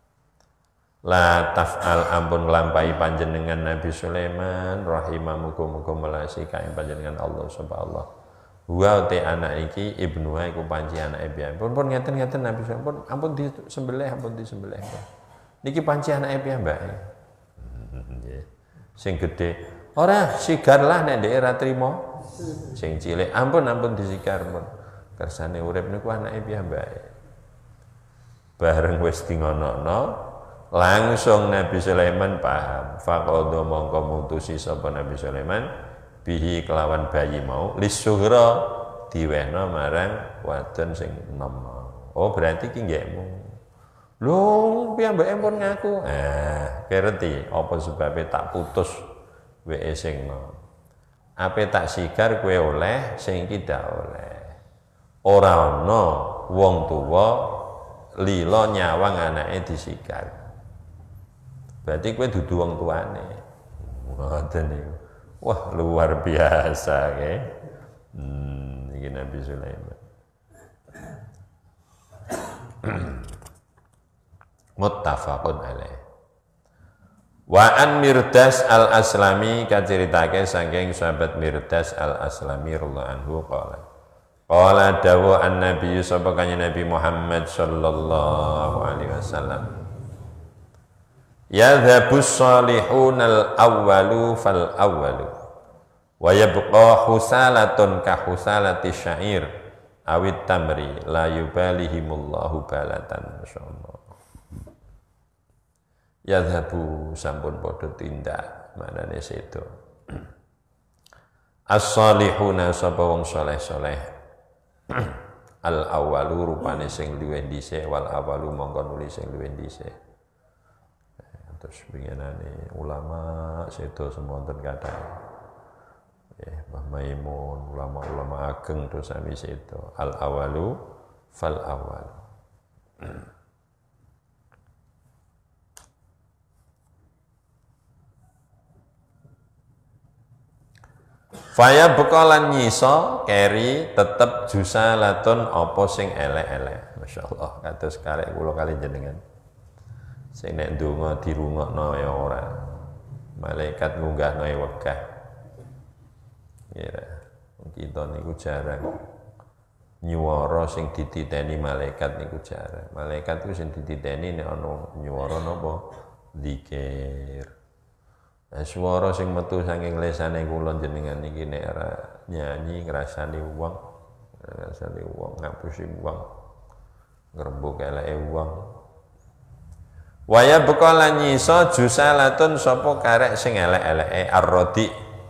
Speaker 1: La taf'al ampun nglampahi panjenengan Nabi Sulaiman rahimah muga-muga melasi kae panjenengan Allah subhanahu Allah. Wa te anak iki ibnu iku panci anake piye. Pun ngeten-ngeten Nabi Sulaiman ampun disembelih. Niki panci anake piye mbake. Nggih. Sing gedhe ora sigar lah nek ndek ora trima. Sing cilik ampun disigar pun. Kersane urip niku anake piye mbake. Bareng wis dingonokno langsung Nabi Sulaiman paham. Faqadha mongko mutusi sapa Nabi Sulaiman bihi kelawan bayi mau lisuhra diwehna marang wadon sing enom. Oh berarti ki nggihmu. Lho piyambake pun ngaku. Kerti apa sebabe tak putus weke sing enom. Ape tak sigar kowe oleh sing iki ndak oleh. Ora ana wong tuwa lila nyawang anake disigar. Berarti kowe dudu wong tuane. Ngoten niku. Wah, luar biasa nggih. Iki Nabi Sulaiman. Muttafaqun alaih. Wa an Mirdas al-Aslami kaceritake saking sahabat Mirdas al-Aslami radhiyallahu anhu qala dawu an-nabi sapa kanjeng Nabi Muhammad sallallahu alaihi wasallam. Yadhabus salihunal awwalu fal awwalu wa yabqa husalatun ka husalati syair awit tamri la yubalihimullahu balatan masyaallah. Yadhabu sampun padha tindak manane sedo. As-salihuna sapa wong saleh-saleh. Al awwalu rupane sing luwih dhisik wal awwalu mongko nuli sing luwih dhisik. Terus pinginane ulama sedo semonten kathah. Mbah Maimun, ulama-ulama ageng terus sami sedo. Al awalu fal awal. Faya bekalan nyiso keri tetep jusalatun apa sing elek-elek. Masyaallah kados karek kula kali jenengan. Sing nek ndonga dirungokno ya ora. Malaikat munggahno e wegah. Ya. Kita niku jarang nyuwara sing dititeni malaikat niku jarang. Malaikat iku sing dititeni nek ana nyuwara napa zikir. Nah, swara sing metu saking lesane kula jenengan iki nek ora nyanyi ngrasani wong, ngapusi wong, ngrembug eleke wong. Waya bekolan nyisa jusalatun sapa karek sing elek-eleke arrodi.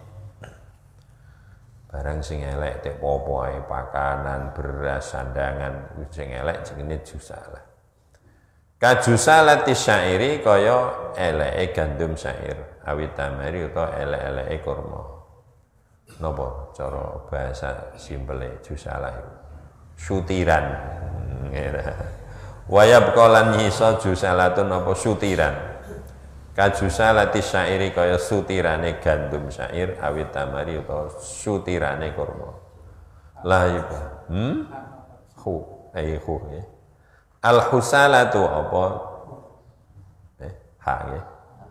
Speaker 1: Barang sing elek tek popo ae pakanan, beras, sandangan sing elek jenenge jusalah. Kajusalati syairi kaya eleke gandum syair, awit tamari utawa elek-eleke kurma. Napa cara bahasa simpele jusalah iku? Sutiran. Waya bekolan nyisa jusalatun apa sutiran. Kajusalati syairi kaya sutirane gandum syair awit tamari utawa sutirane kurma. Lah iku. Hu ya. Al husalatu apa? Ha nggih.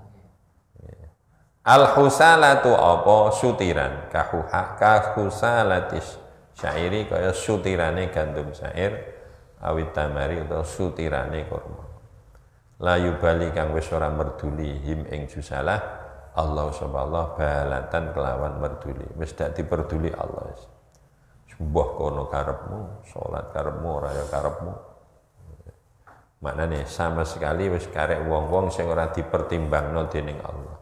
Speaker 1: Al husalatu apa sutiran kahusalatis syairi kaya sutirane gandum syair awit tamari utawa sutirane kurma. La yubali kang wis ora merduli him ing jusalah Allah subhanahu balatan kelawan merduli. Wis dak diperduli Allah. Mbah kono karepmu, salat karepmu ora ya karepmu. Maknane sama sekali wis karek wong-wong sing ora dipertimbangno dening Allah.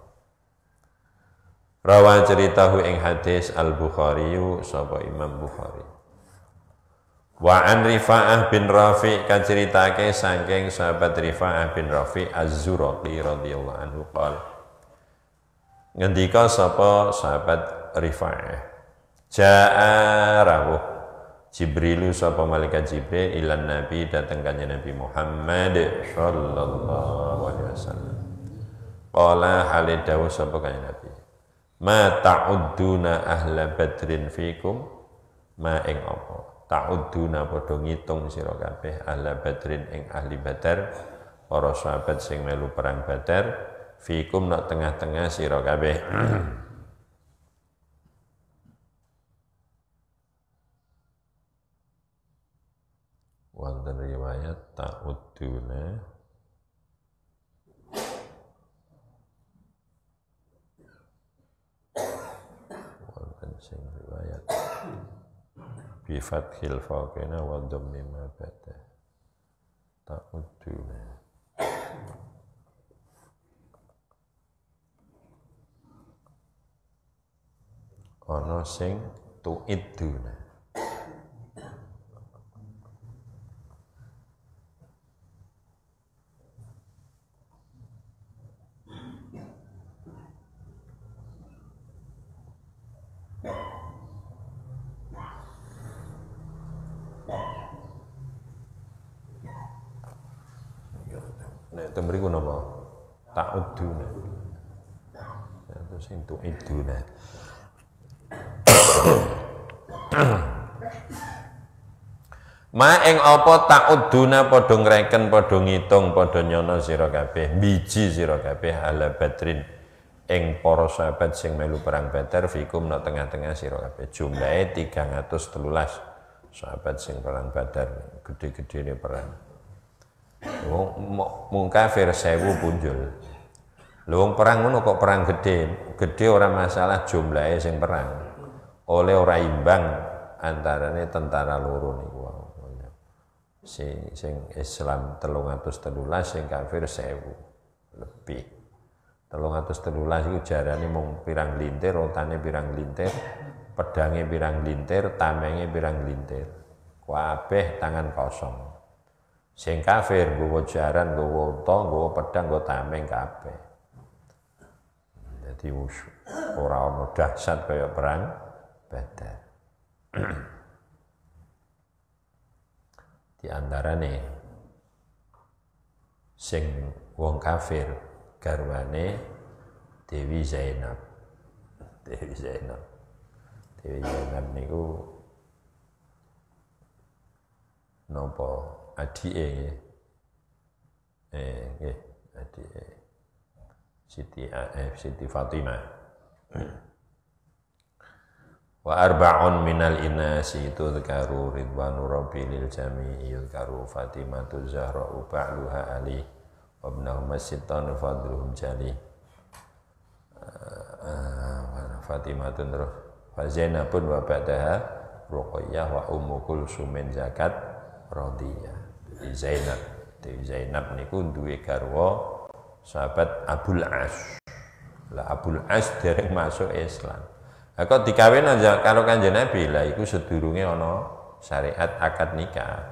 Speaker 1: Rawa ceritahu ing hadis Al-Bukhari sapa Imam Bukhari. Wa an Rifa'ah bin Rafi' kan ceritake saking sahabat Rifa'ah bin Rafi' Az-Zuraqi radhiyallahu anhu qol. Ngendika sapa sahabat Rifa'ah. Ja'a rawuh Jibrilu sapa malaikat Jibril ilan Nabi dateng kanjeng Nabi Muhammad sallallahu alaihi wasallam. Qala hale dawuh sapa kanjeng Nabi. Ma ta'udduna ahla badrin fikum ma ing apa? Ta'udduna padha ngitung sira kabeh ahla badrin ing ahli Badar, para sahabat sing melu perang Badar, fikum nak tengah-tengah sira kabeh. Wonten riwayat ta'udduna wonten sing riwayat bi fathil faqina wa dhammi ma bada ta'udduna ana sing tu'idduna. Nek temriku napa? Ta'udduna. Terus sing tu'idduna. Ma ing apa ta'udduna padha ngreken, padha ngitung, padha nyono sira kabeh, biji sira kabeh ala badrin ing para sahabat sing melu perang Badar fikum na tengah-tengah sira kabeh. Jumlahe 313 sahabat sing perang Badar, gede-gedene perang. Wong kafir 1000 punjul. Lha wong perang ngono kok perang gede ora masalah jumlahe sing perang. Oleh ora imbang antarane tentara loro niku. Sing Islam 313, sing kafir 1000 lebih. 313 iku jarane mung pirang lintir, otane pirang lintir, pedange pirang lintir, tamenge pirang lintir. Kabeh tangan kosong. Sing kafir nggawa jaran, nggawa unta, nggawa pedang, nggawa tameng kabeh. Dadi ora ana dahsyat kaya perang Badar. Di antarane sing wong kafir garwane Dewi Zainab. Dewi Zainab niku napa adike nggih adike Siti Fatimah. Wa arba'un minal inasi tudhkaru ridwanu rabbi lil jami'i yudhkaru Fatimatu Zahra'u ba'luha Ali wa ibnahum masyitan fadluhum jali. Fatimatun terus fa Zainabun wa ba'daha Ruqayyah wa Ummu Kulsumin zakat radiyah. Dewi Zainab niku duwe garwa sahabat Abul As. Lah Abul As dereng masuk Islam. Kok dikawin aja karo Kanjeng Nabi, lah iku sedurunge ana syariat akad nikah.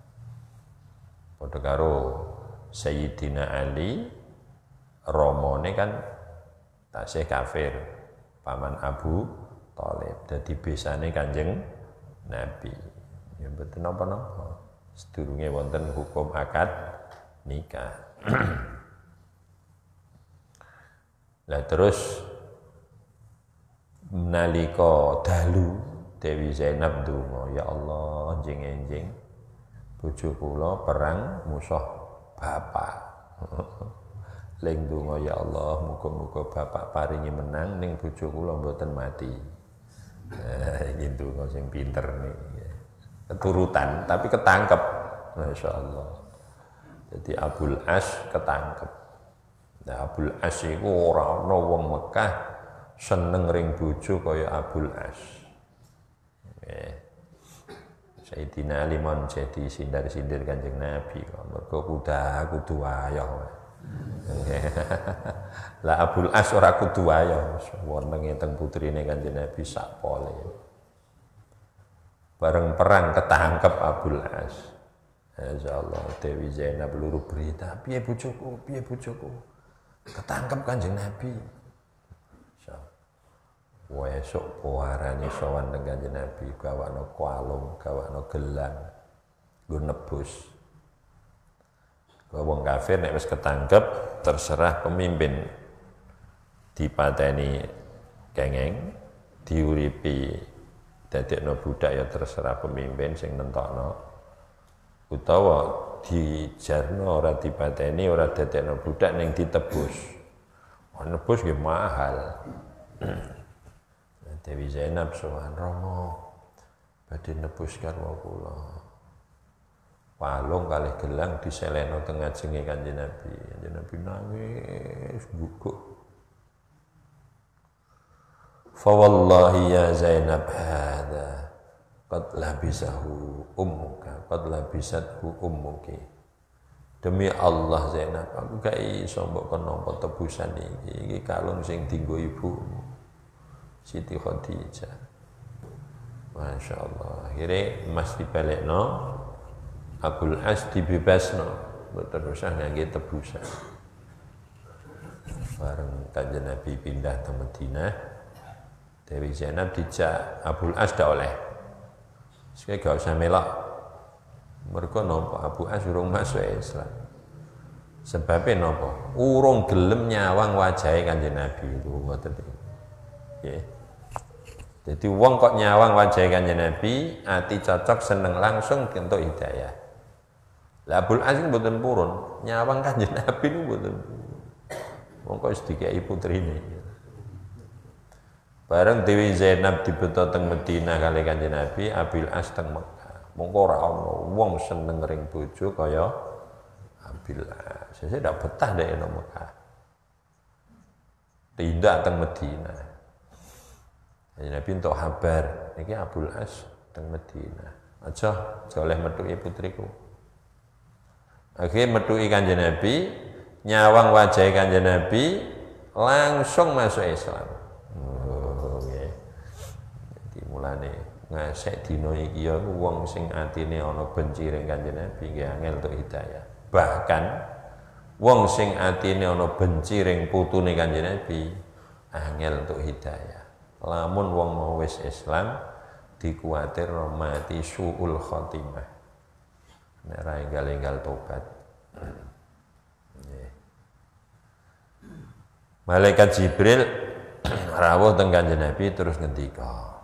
Speaker 1: Padha karo Sayyidina Ali romone kan tasih kafir, paman Abu Thalib. Dadi besane Kanjeng Nabi. Ya mboten napa-napa. Sedurunge wonten hukum akad nikah. Lah terus nalika dalu Dewi Zainab ndonga, ya Allah enjing-enjing bojo kula perang musuh bapak. Ling ndonga ya Allah muga-muga bapak paringi menang ning bojo kula mboten mati. Iki ndonga sing pinter niki. Keturutan tapi ketangkep. Masyaallah. Jadi Abul As ketangkep. Nah Abul As iku ora ana wong Mekah seneng ring bojo kaya Abul As. Sayyidina Ali mon jadi sindir-sindir Kanjeng Nabi kok mergo kudu wayah. Lah Abul As ora kudu wayah, wonenge teng putrine Kanjeng Nabi sak pole. Bareng perang ketangkep Abul As. Insyaallah Dewi Zainab luru berita, piye bojoku? Ketangkep Kanjeng Nabi. Esuk puarane sowan teng Kanjeng Nabi gawakno kalung, gawakno gelang, nggo nebus. Wong kafir nek wis ketangkep terserah pemimpin dipateni kengeng, diuripi dadekno budak ya terserah pemimpin sing nentokno. Utawa dijarno ora dipateni, ora dadekno budak ning ditebus. Nebus nggih mahal. Dewi Zainab sowan Rama badhe nebus garwa kula. Palung kalih gelang diselehno teng ngajenge Kanjeng Nabi. Kanjeng Nabi nangis guguk. Fa wallahi ya Zainab hadza qad labisahu ummuka qad labisathu ummuki. Demi Allah Zainab aku gak iso mbok kenapa tebusan iki kalung sing dienggo ibumu Siti Khadijah. Masya Allah. Akhirnya emas dibalekno, Abul As dibebasno, terusah ngangge tebusan. Bareng Kanjeng Nabi pindah ke Madinah, Dewi Zainab dijak Abul As dak oleh. Sekali gak usah melok. Mergo napa Abul As urung masuk Islam. Sebabnya napa? Urung gelem nyawang wajahe Kanjeng Nabi itu ngoten iki. Nggih. Jadi wong kok nyawang wajah Kanjeng Nabi, ati cocok seneng langsung entuk hidayah. Lah Abul As mboten purun, nyawang Kanjeng Nabi niku mboten. Wong kok wis dikai putrine. Bareng Dewi Zainab dibeto teng Madinah kali Kanjeng Nabi, Abul As teng Mekah. Mongko ora ana wong seneng ring bojo kaya Abul As. Sesuk ndak betah ndek nang Mekah. Tindak teng Madinah. Nabi untuk kabar, ini Abul As teng Madinah. Aja oleh metuki putriku. Akhirnya metuki Kanjeng Nabi, nyawang wajah Kanjeng Nabi, langsung masuk Islam. Okay. Jadi mulane ngasek dino iki ya wong sing atine ana benci ring Kanjeng Nabi nggih angel untuk hidayah. Bahkan wong sing atine ana benci ring putune Kanjeng Nabi angel untuk hidayah. Lamun wong mau wis Islam dikuatir mati suul khotimah. Nek ra enggal-enggal tobat. Malaikat Jibril rawuh teng Kanjeng Nabi terus ngendika.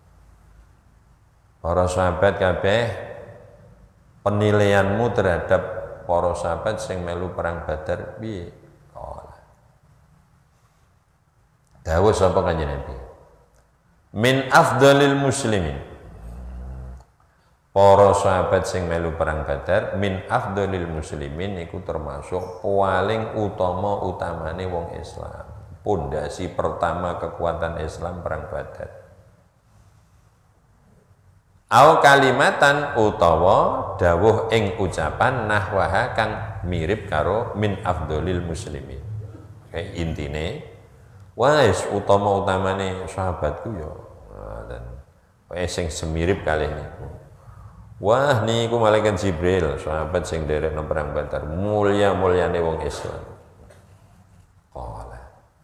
Speaker 1: Para sahabat kabeh penilaianmu terhadap para sahabat sing melu perang Badar piye? Dawuh sapa Kanjeng Nabi? min afdalil muslimin, para sahabat sing melu perang Badar, min afdalil muslimin iku termasuk paling utamane wong Islam. Pondasi pertama kekuatan Islam perang Badar. Au kalimatan utawa dawuh ing ucapan nahwaha kang mirip karo min afdalil muslimin. Kayak intine wis utama-utamane sahabatku ya. Dan sing semirip kalih niku. Wah niku malaikat Jibril, sahabat sing derek nang perang Badar, mulyane wong Islam. Qala.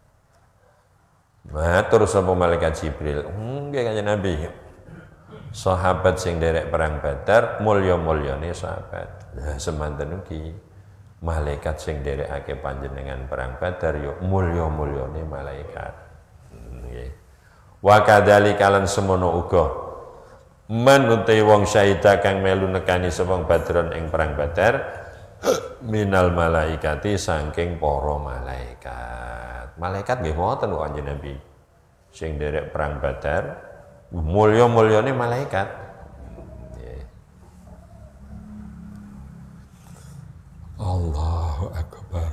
Speaker 1: Matur sapa malaikat Jibril, nggih Kanjeng Nabi. Sahabat sing derek perang Badar mulya-mulyane sahabat. Lah semanten ugi malaikat sing derekake panjenengan perang Badar ya mulya-mulyane malaikat. Nggih. Wa kadzalika lan semono uga man utai wong syahida kang melu nekani sapa Badron ing perang Badar minal malaikati saking para malaikat. Malaikat nggih wonten kok Kanjeng Nabi. Sing derek perang Badar mulya-mulyane malaikat. Nggih. Allahu akbar.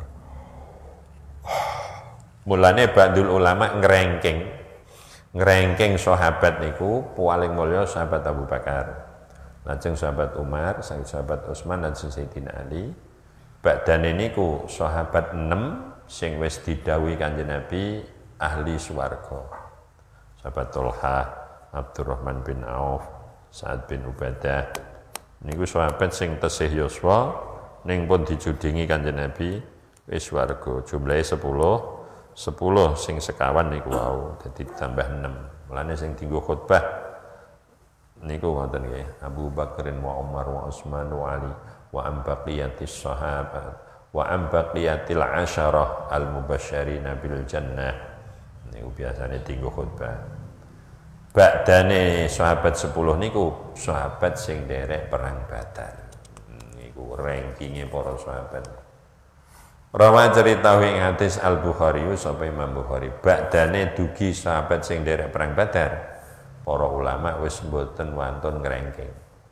Speaker 1: Mulane ba'dul ulama ngerengking sahabat niku paling mulya sahabat Abu Bakar, lajeng sahabat Umar, sahabat Utsman dan Sayyidina Ali. Badane niku sahabat 6 sing wis didhawuhi Kanjeng Nabi ahli swarga. Sahabat Thalha, Abdurrahman bin Auf, Sa'ad bin Ubadah. Niku sahabat sing tesih yuswa ning pun dijudingi Kanjeng Nabi wis swarga. Jumlahe 10 sing sekawan niku wau, dadi ditambah 6. Mulane sing dienggo khutbah niku ngoten nggih, Abu Bakrin wa Umar wa Utsman wa Ali wa ambaqiyatis sahabat wa ambaqiyatil asyarah al mubasysyirina bil jannah. Niku biasane dienggo khutbah. Ba'dane sahabat 10 niku sahabat sing derek perang Badar. Niku rankinge para sahabat. Rawa cerita ing hadis Al-Bukhari sapa Imam Bukhari, ba'dane dugi sahabat sing derek perang Badar, para ulama wis mboten wantun ngrengking.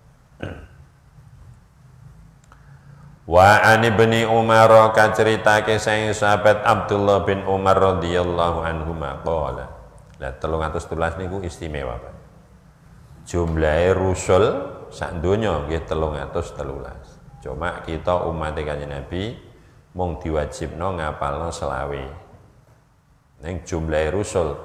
Speaker 1: Wa an ibni Umar kaceritake saking sahabat Abdullah bin Umar radhiyallahu anhu maqala. Lah 313 niku istimewa, Pak. Jumlahe rusul sak donya nggih 313. Cuma kita umat Kanjeng Nabi mung diwajibno ngapalno selawe. Ning jumlahe rusul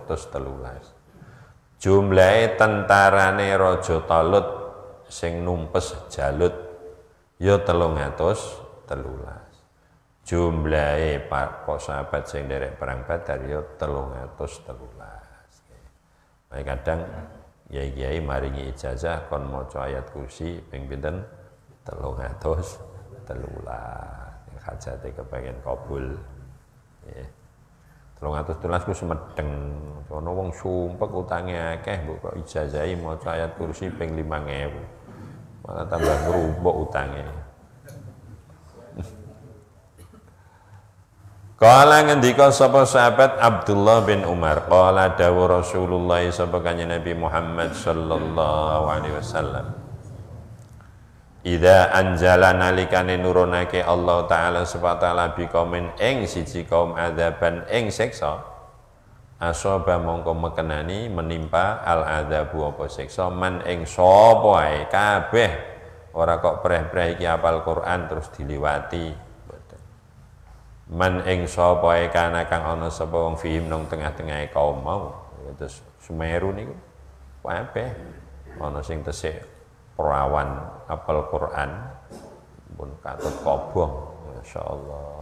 Speaker 1: 313. Jumlahe tentarane Raja Talut sing numpes Jalut ya 313. Jumlahe para sahabat sing derek perang Badar ya 313. Baik kadang kiai-kiai maringi ijazah kon maca ayat kursi ping pinten 313. Hajate kepengin kabul. Nggih. 313 ku semedeng. Ono wong sumpek utange akeh mbok kok ijazahi maca ayat kursi ping 5.000. Malah tambah ngrumpuk utange. Kala ngendika sapa sahabat Abdullah bin Umar, qala dawuh Rasulullah sapa Kanjeng Nabi Muhammad sallallahu alaihi wasallam. Idza anjala nalikane nurunake Allah taala subhanahu wa taala biqaumin ing siji kaum adzaban ing siksa, asaba mongko mekenani menimpa al adzabu apa siksa man ing sapa ae kabeh ora kok preh-preh iki apal Quran terus diliwati. Man ing sapa ae kana kang ana sapa wong fihim nang tengah-tengahe kaum mau. Terus Sumeru niku kabeh ana sing tesih perawan apal Quran pun katut kobong, masyaallah.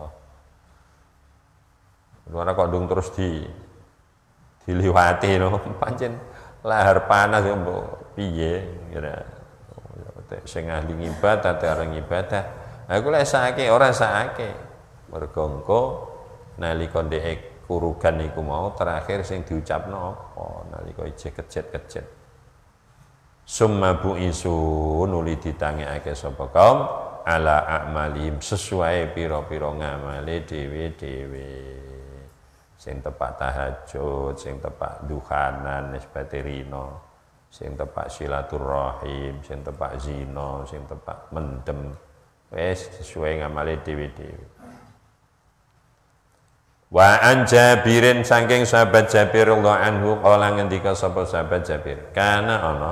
Speaker 1: Ora kok ndung terus diliwati no, pancen lahar panas ya mbok piye kira. Sing ahli ngibadah areng ibadah. Aku lek sakake ora sakake. Mergo engko nalika ndek kurugan iku mau terakhir sing diucapno apa nalika ijeh kejet-kejet. Summa bu'isu nuli ditangekake sapa kaum ala a'malihim sesuai pira-pira ngamale dhewe-dhewe. sing tepak tahajud, sing tepak duhanan nisbate rino, sing tepak silaturahim, sing tepak zina, sing tepak mendem, wis sesuai ngamale dhewe-dhewe. Wa an Jabirin saking sahabat Jabir radhiyallahu anhu kala ngendika sapa sahabat Jabir, kana ana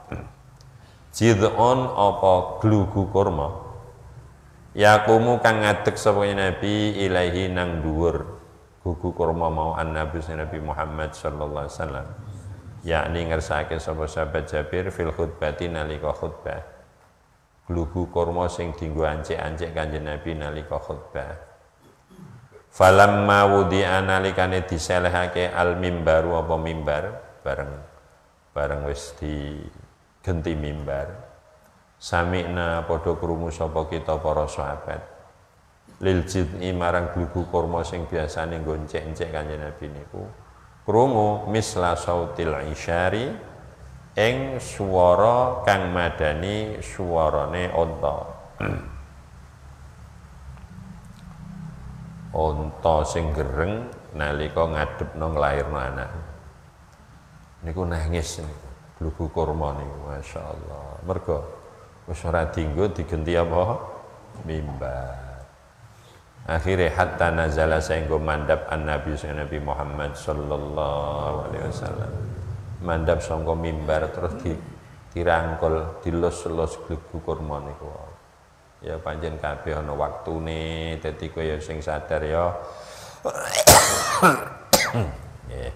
Speaker 1: jid'un apa glugu kurma yakumu kang ngadeg sapa Nabi ilahi nang dhuwur gugu kurma mau Nabi Muhammad sallallahu alaihi wasallam, yakni ngersake sapa sahabat Jabir fil khutbati nalika khutbah, glugu kurma sing dienggo ancik-ancik Kanjeng Nabi nalika khutbah. Falamma wudi'a nalikane diselehake al mimbaru apa mimbar bareng wis digenti mimbar, sami'na padha krungu sapa kita para sahabat lil jid'i marang glugu kurma sing biasane nggo encek-encek Kanjeng Nabi niku krungu misla sautil isyari ing swara kang madani swarane unta. Unta sing gereng nalika ngadepno nglairno anak niku nangis niku glugu kurma niku masyaallah, mergo wis ora dienggo digenti apa mimbar. Akhire hatta nazala saenggo mandap Nabi Muhammad sallallahu alaihi wasallam, mandap sangka mimbar terus dirangkul dilus-lus glugu kurma niku. Ya pancen kabeh ana waktune, dadi kowe ya sing sadar ya. Nggih.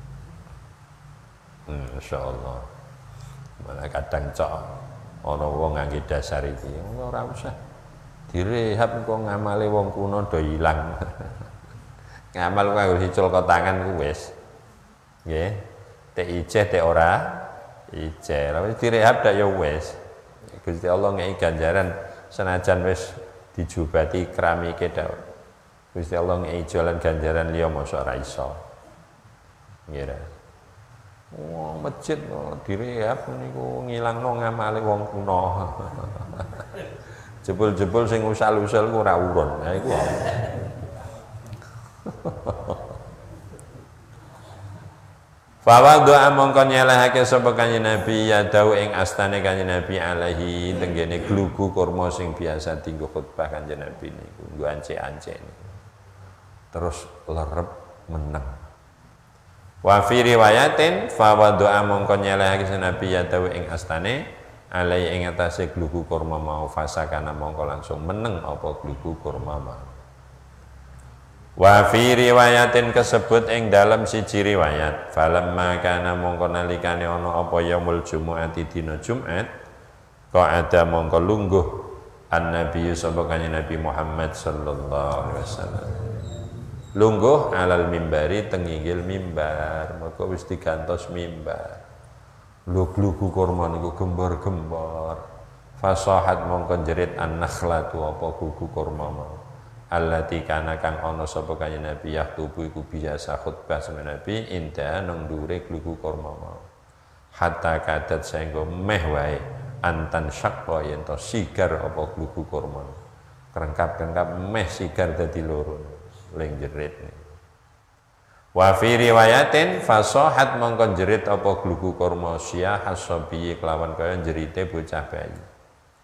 Speaker 1: Insyaallah. Malah kadang cok ana wong ngangge dasar iki, ora usah direhab kok ngamale wong kuno do ilang. Ngamal kanggo dicul tangan ku wis. Nggih. Tek ijeh tek ora ijeh. Wis direhab dak ya wis. Gusti Allah ngeki ganjaran senajan wis dijubati keramike dak. Gusti Allah ngeki jalan ganjaran liya mosok ora iso. Nggih. Wong masjid direhab niku ngilangno ngamale wong kuno. Jebul-jebul sing usal-usal ku ora urun. Ha iku. Fa doa mongko nyelehake sapa Kanjeng Nabi ya dawuh ing astane Kanjeng Nabi alaihi tenggene glugu kurma sing biasa dienggo khutbah Kanjeng Nabi niku nggo ancek-ancek niku. Terus lerep meneng. Wa fi riwayatin fa doa mongko nyelehake Nabi ya dawuh ing astane alaihi ing atase glugu kurma mau fasakana mongko langsung meneng apa glugu kurma mau. Wa fi riwayatin kesebut ing dalam siji riwayat falamma kana mongko nalikane ana apa yaumul jumu'ati dina Jumat kok ada mongko lungguh an-nabi sapa Kanjeng Nabi Muhammad sallallahu alaihi wasallam lungguh alal mimbari tenginggil mimbar, mergo wis digantos mimbar. Glugu kurma niku gembor-gembor. Fasahat mongko jerit an-nakhlatu apa glugu kurma mau. Allati kana kang ana sapa Kanjeng Nabi yaktubu iku biasa khutbah sama Nabi indah nang dhuwure glugu kurma mau. Hatta kadat saenggo meh wae antan syaqqa yen to sigar apa glugu kurma. Kerengkap-kerengkap meh sigar dadi loro ling jerit. Wa fi riwayatin fasahat mongko jerit apa glugu kurma sia hasabi kelawan kaya jerite bocah bayi.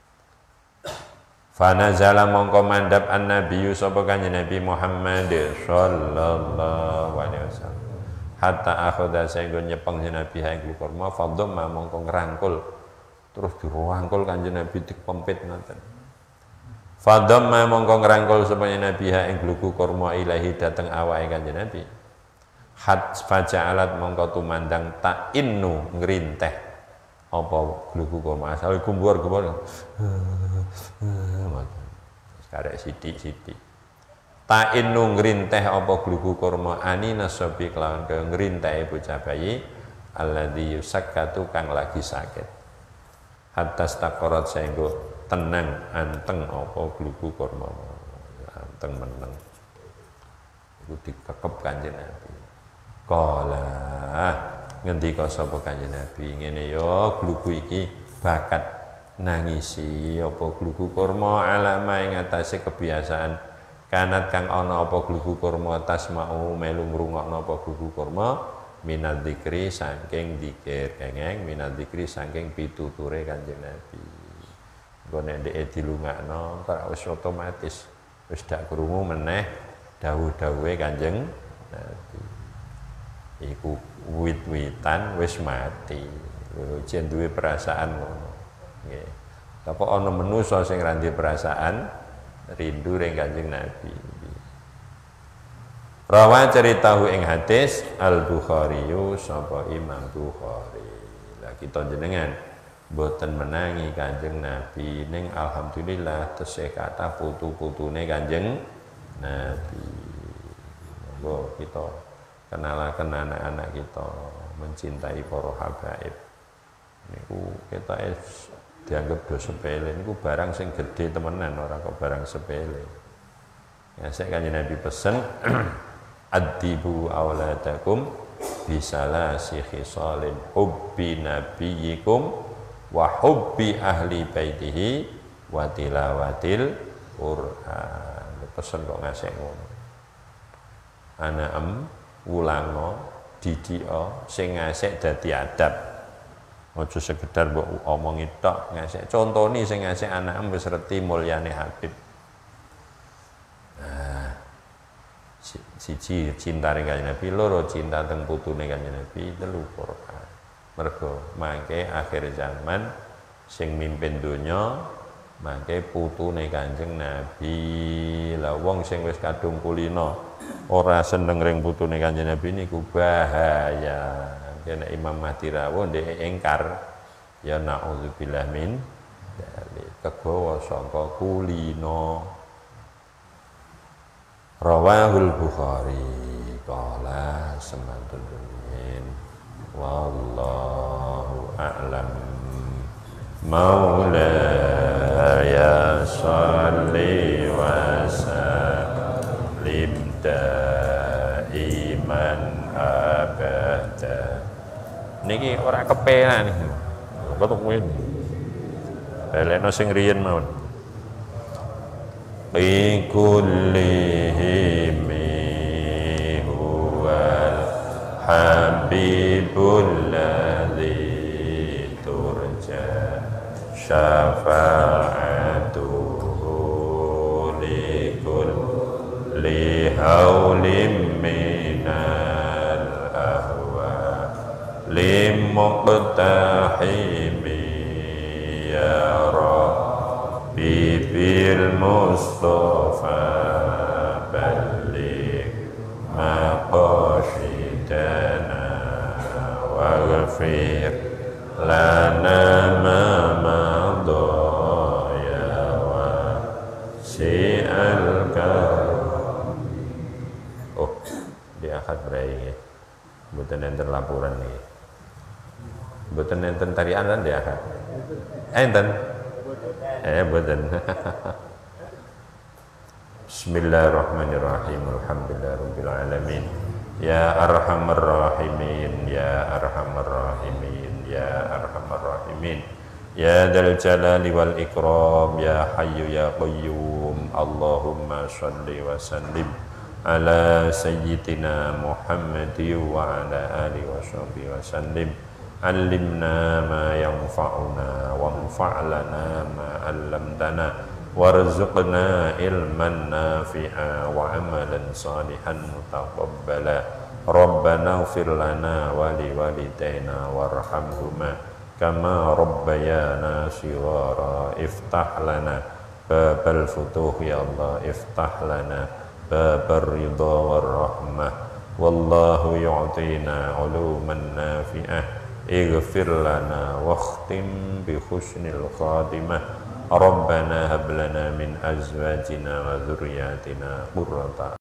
Speaker 1: Fanazala mongko mandap an-nabiyyu sapa Kanjeng Nabi Muhammad sallallahu alaihi wasallam hatta akhadha saenggo nyepeng Nabi ha ing kurma fadhamma mongko ngrangkul terus dirangkul Kanjeng Nabi dipempit ngoten. Fadhamma mongko ngrangkul sapa Nabi ha ing glugu kurma ilahi dateng awake Kanjeng Nabi. Hat faja'alat mongko tumandang tak innu ngrinteh apa glugu kurma asal gumbur-gumbur karek sithik-sithik ta innu ngrinteh apa glugu kurma ani nasabi kelawan kaya ngrintehe bocah bayi alladzi yusakkatu kang lagi sakit hatta staqarat saenggo tenang anteng apa glugu kurma anteng meneng iku dikekep Kanjeng Nabi kala ngendika sapa Kanjeng Nabi ngene ya glugu iki bakat nangisi apa glugu kurma alama ing atase kebiasaan kanat kang ana apa glugu kurma tasma'u melu ngrungokno apa glugu kurma minadz dzikri saking dzikir kenging minadz dzikri saking pituture Kanjeng Nabi. Engko nek ndeke dilungakno wis otomatis wis dak krungu meneh dawuh-dawuhe Kanjeng Nabi. Iku wit-witan wis mati. Jen duwe perasaan ngono. Nggih. Apa ana manusa sing ra duwe perasaan rindu ring Kanjeng Nabi. Rawa ceritahu ing hadis Al-Bukhari sapa Imam Bukhari. Lah kita jenengan boten menangi Kanjeng Nabi ning alhamdulillah tesih kata putu-putune Kanjeng Nabi. Monggo kita kenalaken anak-anak kita mencintai para habaib. Niku kita dianggap do sepele, niku barang sing gede temenan, ora kok barang sepele. Ya sik Kanjeng Nabi pesen addibu auladakum bisalasi khisalin hubbi nabiyikum wa hubbi ahli baitihi wa tilawatil Qur'an. Pesen kok ngasih ngono. Anaem ulango didio sing ngasih dadi adab. Ojo sekedar mbok omongi tok ngasih. Contoni sing ngasih anakem wis reti mulyane Habib. Nah, siji cinta ring Kanjeng Nabi, loro cinta teng putune Kanjeng Nabi, telu Qur'an. Mergo mangke akhir zaman sing mimpin donya mangke putune Kanjeng Nabi. Lah wong sing wis kadung kulina ora seneng ring putune Kanjeng Nabi niku bahaya. Kena Imam Mahdi rawuh ndek engkar ya naudzubillah min dari kegawa sangka kulina. Rawahul Bukhari qala samantun rumiyin wallahu a'lam. Maulaya sholli wa sallim daiman abada. Niki ora kepenak niki. Kok kuwi. Balekno sing riyen mawon. Bi kullihim huwal habibul ladzi turja syafa'atuhu li kulli haulim minal ahwa limuqtahimi ya Rabbi bil Mustafa balik maqasidana waghfir lana ma madaya wa si'al karam. Oh, di akad berai mboten enten laporan niki. Mboten enten tarian lan di akad. Enten. Mboten. Bismillahirrahmanirrahim. Alhamdulillahirabbil alamin. Ya arhamar rahimin, ya arhamar rahimin, ya arhamar rahimin. Ya dzal jalali wal ikram, ya hayyu ya qayyum. Allahumma shalli wa sallim ala sayyidina Muhammadi wa ala alihi wa sahbihi wa sallim. Allimna ma yanfa'una wanfa'lana ma 'allamtana warzuqna ilman nafi'a wa amalan salihan mutaqabbala. Rabbana ighfir lana wa li walidayna warhamhuma kama rabbayana shighara. Iftah lana babal futuh ya Allah, iftah lana babar ridha war rahmah. Wallahu yu'tina 'uluman nafi'ah. Ighfir lana wakhtim bi husnil khatimah. Rabbana hab lana min azwajina wa dzurriyyatina qurrata